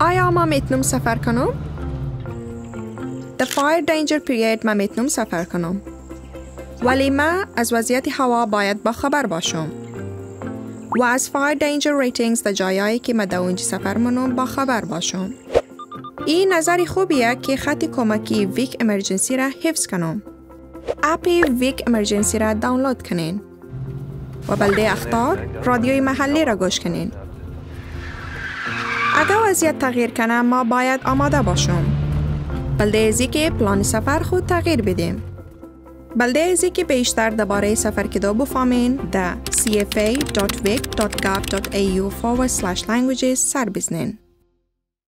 آیا ما میتونم سفر کنم؟ The fire danger period ما میتونم سفر کنم. ولی ما از وضعیت هوا باید با خبر باشم. و از fire danger ratings در جایایی که ما در اونجا سفر منم با خبر باشم. این نظری خوبیه که خط کمکی ویک امرجنسی را حفظ کنم. اپی ویک امرجنسی را دانلود کنین. و بلده اخطار رادیوی محلی را گوش کنین. اگر وضعیت تغییر کنه ما باید آماده باشم. بلده ازی که پلان سفر خود تغییر بدیم. بلده ازی که بیشتر درباره سفر کدو بفهمین در cfa.vic.gov.au/languages سر بزنین.